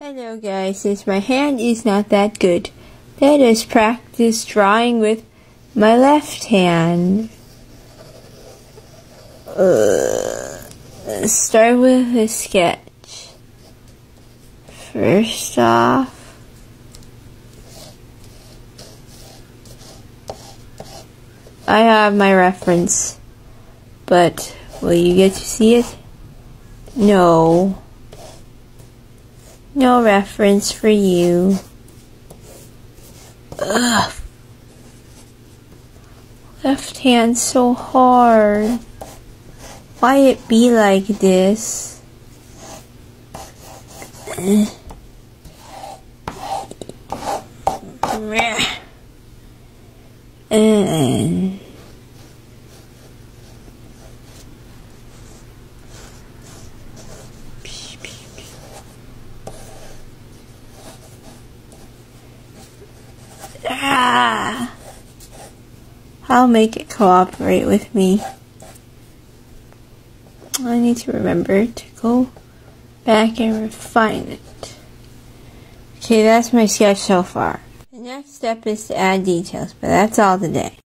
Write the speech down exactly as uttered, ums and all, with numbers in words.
Hello guys, since my hand is not that good, let us practice drawing with my left hand. Uh, let's start with a sketch. First off, I have my reference, but will you get to see it? No. No reference for you. Ugh. Left hand so hard. Why it be like this? And Ah, I'll make it cooperate with me. I need to remember to go back and refine it. Okay, that's my sketch so far. The next step is to add details, but that's all today.